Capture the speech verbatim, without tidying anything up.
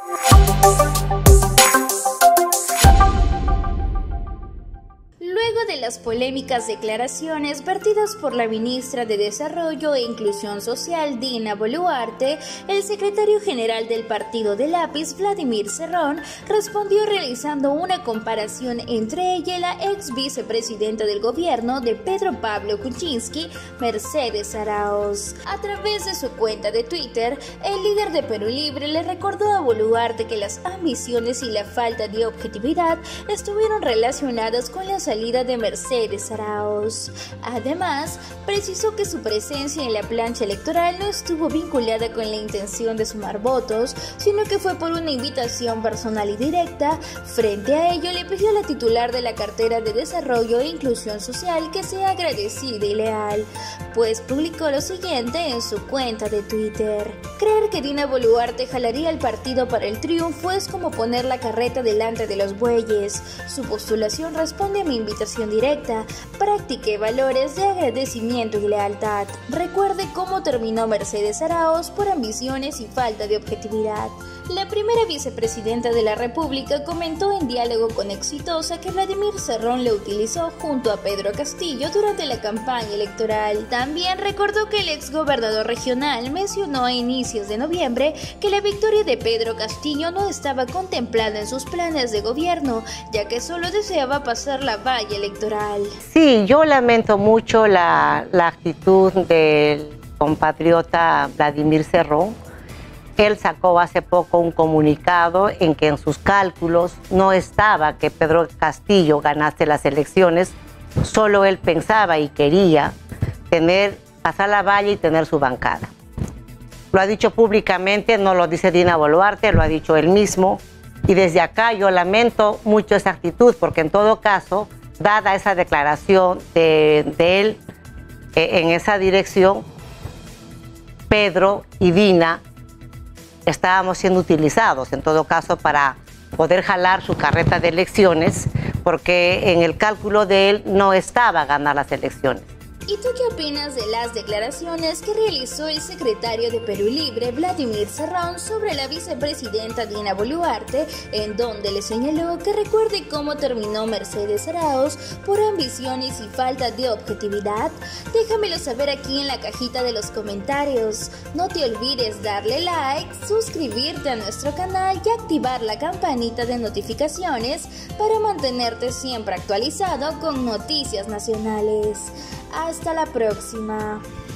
Luego de las polémicas declaraciones vertidas por la ministra de Desarrollo e Inclusión Social, Dina Boluarte, el secretario general del Partido del Lápiz, Vladimir Cerrón, respondió realizando una comparación entre ella y la ex vicepresidenta del gobierno de Pedro Pablo Kuczynski, Mercedes Arauz. A través de su cuenta de Twitter, el líder de Perú Libre le recordó a Boluarte que las ambiciones y la falta de objetividad estuvieron relacionadas con la salida de Mercedes Arauz. Además, precisó que su presencia en la plancha electoral no estuvo vinculada con la intención de sumar votos, sino que fue por una invitación personal y directa. Frente a ello, le pidió a la titular de la cartera de Desarrollo e Inclusión Social que sea agradecida y leal, pues publicó lo siguiente en su cuenta de Twitter: creer que Dina Boluarte jalaría al partido para el triunfo es como poner la carreta delante de los bueyes. Su postulación responde a mi invitación directa. Practique valores de agradecimiento y lealtad. Recuerde cómo terminó Mercedes Arauz por ambiciones y falta de objetividad. La primera vicepresidenta de la República comentó en Diálogo con Exitosa que Vladimir Cerrón le utilizó junto a Pedro Castillo durante la campaña electoral. También recordó que el exgobernador regional mencionó a inicios de noviembre que la victoria de Pedro Castillo no estaba contemplada en sus planes de gobierno, ya que solo deseaba pasar la valla electoral. Sí, yo lamento mucho la, la actitud del compatriota Vladimir Cerrón. Él sacó hace poco un comunicado en que en sus cálculos no estaba que Pedro Castillo ganase las elecciones, solo él pensaba y quería tener, pasar la valla y tener su bancada. Lo ha dicho públicamente, no lo dice Dina Boluarte, lo ha dicho él mismo, y desde acá yo lamento mucho esa actitud, porque en todo caso, dada esa declaración de, de él eh, en esa dirección, Pedro y Dina estábamos siendo utilizados, en todo caso, para poder jalar su carreta de elecciones, porque en el cálculo de él no estaba ganar las elecciones. ¿Y tú qué opinas de las declaraciones que realizó el secretario de Perú Libre, Vladimir Cerrón, sobre la vicepresidenta Dina Boluarte, en donde le señaló que recuerde cómo terminó Mercedes Arauz por ambiciones y falta de objetividad? Déjamelo saber aquí en la cajita de los comentarios. No te olvides darle like, suscribirte a nuestro canal y activar la campanita de notificaciones para mantenerte siempre actualizado con noticias nacionales. Hasta la próxima.